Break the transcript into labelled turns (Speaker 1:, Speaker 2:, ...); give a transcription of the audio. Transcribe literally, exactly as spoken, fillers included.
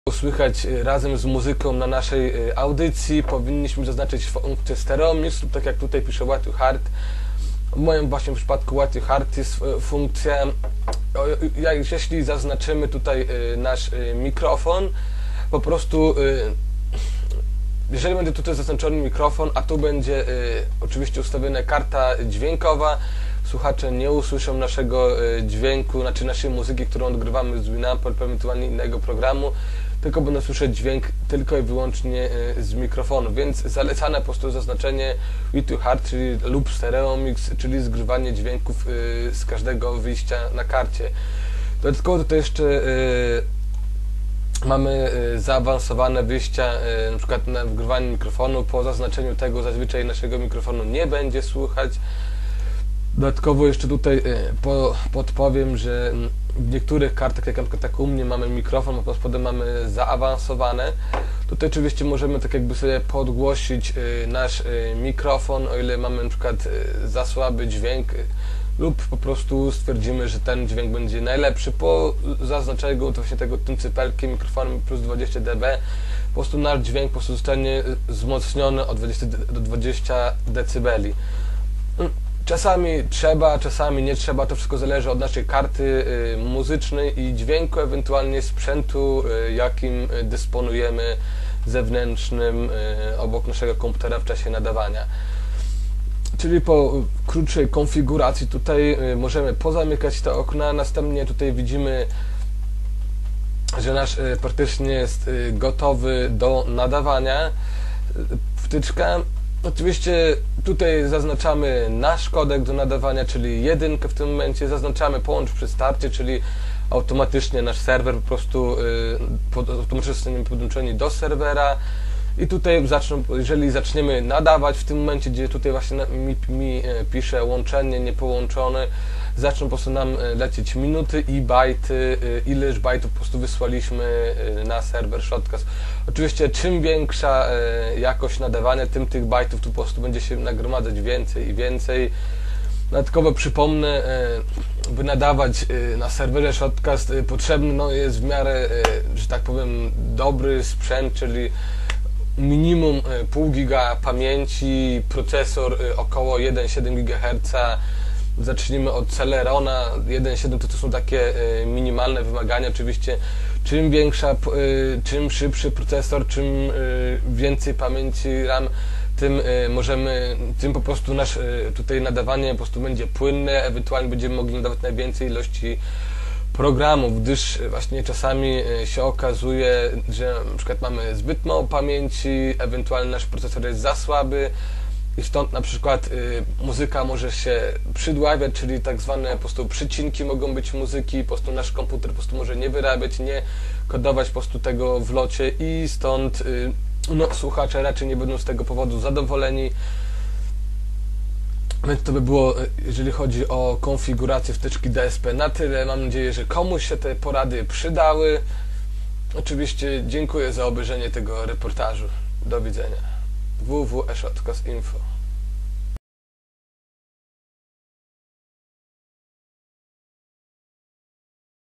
Speaker 1: Słychać razem z muzyką na naszej audycji, powinniśmy zaznaczyć funkcję stereo mix, lub tak jak tutaj pisze What You Heard. W moim właśnie przypadku What You Heard jest funkcja, jak, jeśli zaznaczymy tutaj nasz mikrofon, po prostu jeżeli będzie tutaj zaznaczony mikrofon, a tu będzie oczywiście ustawiona karta dźwiękowa, słuchacze nie usłyszą naszego dźwięku, znaczy naszej muzyki, którą odgrywamy z Winamp lub ewentualnie innego programu, tylko będą słyszeć dźwięk tylko i wyłącznie z mikrofonu, więc zalecane po prostu zaznaczenie What You Heard, czyli lub stereo mix, czyli zgrywanie dźwięków z każdego wyjścia na karcie. Dodatkowo tutaj jeszcze mamy zaawansowane wyjścia, na przykład na wgrywanie mikrofonu. Po zaznaczeniu tego zazwyczaj naszego mikrofonu nie będzie słychać. Dodatkowo jeszcze tutaj po, podpowiem, że w niektórych kartach, jak na przykład tak u mnie, mamy mikrofon, a pod spodem mamy zaawansowane. Tutaj oczywiście możemy tak jakby sobie podgłosić nasz mikrofon, o ile mamy na przykład za słaby dźwięk, lub po prostu stwierdzimy, że ten dźwięk będzie najlepszy. Po zaznaczeniu właśnie tego tym cypelkiem mikrofonem plus dwadzieścia decybeli, po prostu nasz dźwięk po prostu zostanie wzmocniony o dwadzieścia do dwudziestu decybeli. Czasami trzeba, czasami nie trzeba, to wszystko zależy od naszej karty y, muzycznej i dźwięku, ewentualnie sprzętu, y, jakim dysponujemy zewnętrznym y, obok naszego komputera w czasie nadawania. Czyli po krótszej konfiguracji tutaj y, możemy pozamykać te okna, następnie tutaj widzimy, że nasz y, praktycznie jest y, gotowy do nadawania. Wtyczka. Oczywiście tutaj zaznaczamy nasz kodek do nadawania, czyli jedynkę w tym momencie, zaznaczamy połącz przy starcie, czyli automatycznie nasz serwer po prostu y, automatycznie zostaniemy podłączeni do serwera i tutaj zaczną, jeżeli zaczniemy nadawać w tym momencie, gdzie tutaj właśnie mi, mi pisze łączenie niepołączone, zaczną po prostu nam lecieć minuty i bajty, ileż bajtów po prostu wysłaliśmy na serwer Shotcast. Oczywiście czym większa jakość nadawania, tym tych bajtów tu po prostu będzie się nagromadzać więcej i więcej. Dodatkowo przypomnę, by nadawać na serwerze Shotcast potrzebny no, jest w miarę, że tak powiem, dobry sprzęt, czyli minimum pół giga pamięci, procesor około jeden przecinek siedem gigaherca. Zacznijmy od Celerona jeden przecinek siedem, to, to są takie minimalne wymagania. Oczywiście czym większa, czym szybszy procesor, czym więcej pamięci RAM, tym możemy, tym po prostu nasz tutaj nadawanie po prostu będzie płynne, ewentualnie będziemy mogli nadawać najwięcej ilości programów, gdyż właśnie czasami się okazuje, że na przykład mamy zbyt mało pamięci, ewentualnie nasz procesor jest za słaby i stąd na przykład y, muzyka może się przydławiać, czyli tak zwane po prostu przycinki mogą być muzyki, po prostu nasz komputer po prostu może nie wyrabiać, nie kodować po prostu tego w locie i stąd y, no, słuchacze raczej nie będą z tego powodu zadowoleni. Więc to by było, jeżeli chodzi o konfigurację wtyczki D S P, na tyle. Mam nadzieję, że komuś się te porady przydały. Oczywiście dziękuję za obejrzenie tego reportażu. Do widzenia. w w w kropka shotcast kropka info